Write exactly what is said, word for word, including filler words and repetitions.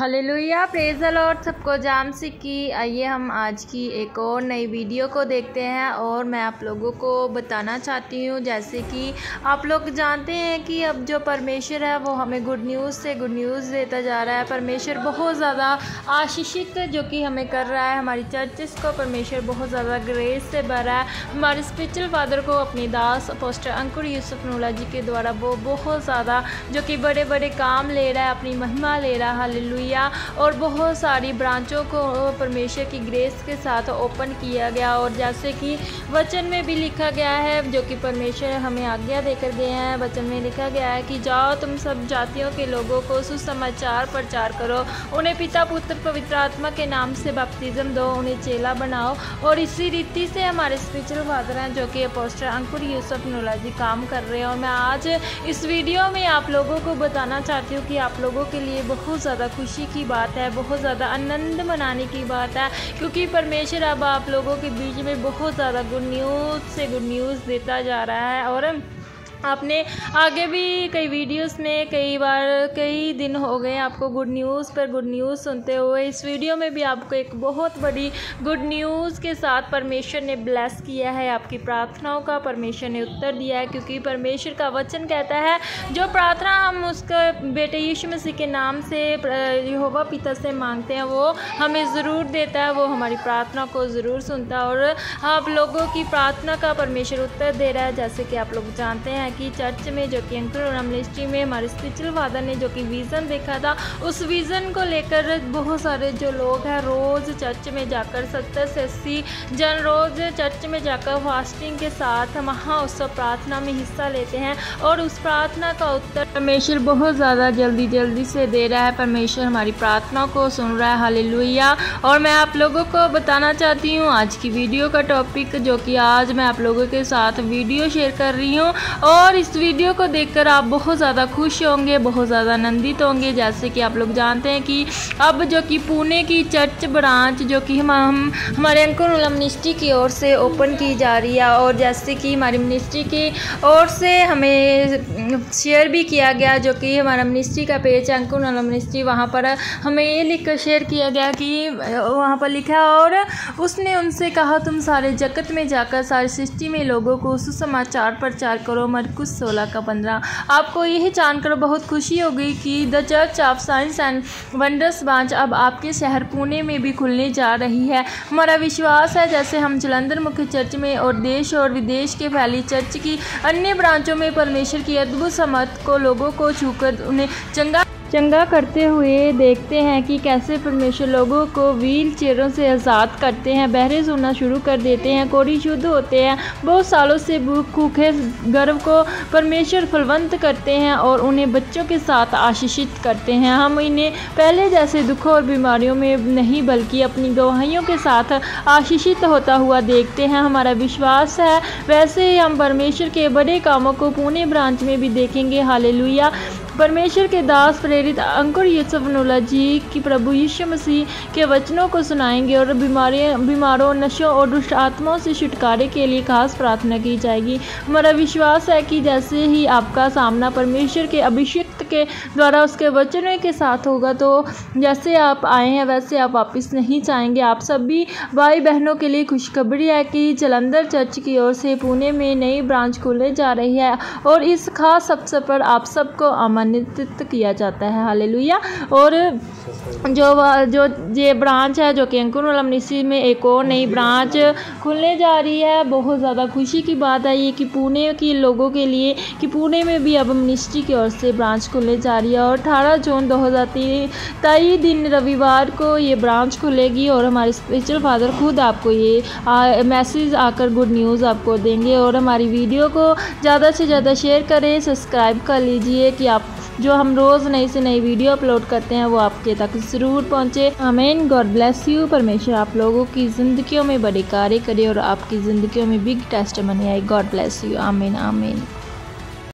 Hallelujah, praise the Lord. सबको जाम सी की। आइए हम आज की एक और नई वीडियो को देखते हैं और मैं आप लोगों को बताना चाहती हूँ, जैसे कि आप लोग जानते हैं कि अब जो परमेश्वर है वो हमें गुड न्यूज़ से गुड न्यूज़ देता जा रहा है। परमेश्वर बहुत ज़्यादा आशीषित जो कि हमें कर रहा है, हमारी चर्चिस को परमेश्वर बहुत ज़्यादा ग्रेस से भरा है। हमारे स्पिरिचुअल फादर को अपनी दास अपोस्टल अंकुर यूसुफ नूला जी के द्वारा वो बहुत ज़्यादा जो कि बड़े बड़े काम ले रहा है, अपनी महिमा ले रहा है। हालेलुया। और बहुत सारी ब्रांचों को परमेश्वर की ग्रेस के साथ ओपन किया गया, और जैसे कि वचन में भी लिखा गया है, जो कि परमेश्वर हमें आज्ञा देकर गए हैं। वचन में लिखा गया है कि जाओ तुम सब जातियों के लोगों को सुसमाचार प्रचार करो, उन्हें पिता पुत्र पवित्र आत्मा के नाम से बपतिस्म दो, उन्हें चेला बनाओ। और इसी रीति से हमारे स्पिरिचुअल फादर हैं जो कि अपोस्टल अंकुर यूसुफ नूला जी काम कर रहे हैं। और मैं आज इस वीडियो में आप लोगों को बताना चाहती हूँ कि आप लोगों के लिए बहुत ज़्यादा खुशी की बात है, बहुत ज़्यादा आनंद मनाने की बात है, क्योंकि परमेश्वर अब आप लोगों के बीच में बहुत ज़्यादा गुड न्यूज़ से गुड न्यूज़ देता जा रहा है। और आपने आगे भी कई वीडियोस में कई बार कई दिन हो गए आपको गुड न्यूज़ पर गुड न्यूज़ सुनते हुए। इस वीडियो में भी आपको एक बहुत बड़ी गुड न्यूज़ के साथ परमेश्वर ने ब्लेस किया है। आपकी प्रार्थनाओं का परमेश्वर ने उत्तर दिया है, क्योंकि परमेश्वर का वचन कहता है जो प्रार्थना हम उसके बेटे यीशु मसीह के नाम से यहोवा पिता से मांगते हैं वो हमें ज़रूर देता है, वो हमारी प्रार्थना को ज़रूर सुनता है। और आप लोगों की प्रार्थना का परमेश्वर उत्तर दे रहा है। जैसे कि आप लोग जानते हैं कि चर्च में जो कि अंकुर मिनिस्ट्री में हमारे स्पिरिचुअल फादर ने जो कि विज़न देखा था, उस विज़न को लेकर बहुत सारे जो लोग हैं रोज़ चर्च में जाकर सत्तर से अस्सी जन रोज़ चर्च में जाकर फास्टिंग के साथ महाउत्सव प्रार्थना में हिस्सा लेते हैं, और उस प्रार्थना का उत्तर परमेश्वर बहुत ज़्यादा जल्दी जल्दी से दे रहा है। परमेश्वर हमारी प्रार्थना को सुन रहा है। हालेलुया। और मैं आप लोगों को बताना चाहती हूँ आज की वीडियो का टॉपिक, जो कि आज मैं आप लोगों के साथ वीडियो शेयर कर रही हूँ, और इस वीडियो को देखकर आप बहुत ज़्यादा खुश होंगे, बहुत ज़्यादा आनंदित होंगे। जैसे कि आप लोग जानते हैं कि अब जो कि पुणे की चर्च ब्रांच जो कि हम, हम हमारे अंकुर मिनिस्ट्री की ओर से ओपन की जा रही है, और जैसे कि हमारी मिनिस्ट्री की ओर से हमें शेयर भी किया गया, जो कि हमारा मिनिस्ट्री का पेज है अंकुर मिनिस्ट्री, वहाँ पर हमें ये लिख कर शेयर किया गया कि वहाँ पर लिखा है, और उसने उनसे कहा तुम सारे जगत में जाकर सारी सृष्टि में लोगों को सुसमाचार प्रचार करो। मरकुस सोलह का पंद्रह। आपको यह जानकर बहुत खुशी होगी कि the church of science and wonders branch अब आपके शहर पुणे में भी खुलने जा रही है। हमारा विश्वास है जैसे हम जलंधर मुख्य चर्च में और देश और विदेश के फैली चर्च की अन्य ब्रांचों में परमेश्वर की अद्भुत समर्थ को लोगों को छूकर उन्हें चंगा चंगा करते हुए देखते हैं कि कैसे परमेश्वर लोगों को व्हील चेयरों से आज़ाद करते हैं, बहरे सुनना शुरू कर देते हैं, कोढ़ी शुद्ध होते हैं, बहुत सालों से भूखे गर्भ को परमेश्वर फलवंत करते हैं और उन्हें बच्चों के साथ आशीषित करते हैं। हम इन्हें पहले जैसे दुखों और बीमारियों में नहीं बल्कि अपनी गवाहियों के साथ आशीषित होता हुआ देखते हैं। हमारा विश्वास है वैसे ही हम परमेश्वर के बड़े कामों को पुणे ब्रांच में भी देखेंगे। हालेलुया। परमेश्वर के दास प्रेरित अंकुर यूसुफ नूला जी की प्रभु यीशु मसीह के वचनों को सुनाएंगे, और बीमारियों बीमारों नशों और दुष्ट आत्माओं से छुटकारे के लिए खास प्रार्थना की जाएगी। हमारा विश्वास है कि जैसे ही आपका सामना परमेश्वर के अभिषिक्त के द्वारा उसके वचनों के साथ होगा, तो जैसे आप आए हैं वैसे आप वापस नहीं जाएंगे। आप सभी भाई बहनों के लिए खुशखबरी है कि जलंधर चर्च की ओर से पुणे में नई ब्रांच खुलने जा रही है, और इस खास अवसर पर आप सबको आमंत्रित किया जाता है। हालेलुया। और जो जो ये ब्रांच है जो कि अंकुर मिनिस्ट्री में एक और नई ब्रांच खुलने जा रही है, बहुत ज़्यादा खुशी की बात है ये कि पुणे के लोगों के लिए कि पुणे में भी अब मिनिस्ट्री की ओर से ब्रांच खुलने जा रही है। और अठारह जून दो हज़ार तेईस दिन रविवार को ये ब्रांच खुलेगी, और हमारे स्पिरिचुअल फादर खुद आपको ये आ, मैसेज आकर गुड न्यूज़ आपको देंगे। और हमारी वीडियो को ज़्यादा से ज़्यादा शेयर करें, सब्सक्राइब कर लीजिए कि आप जो हम रोज़ नई से नई वीडियो अपलोड करते हैं वो आपके तक ज़रूर पहुँचे। आमीन। God bless you. परमेश्वर आप लोगों की ज़िंदगियों में बड़े कार्य करे और आपकी ज़िंदगियों में बिग टेस्टिमनी आए। God bless you. आमीन आमीन।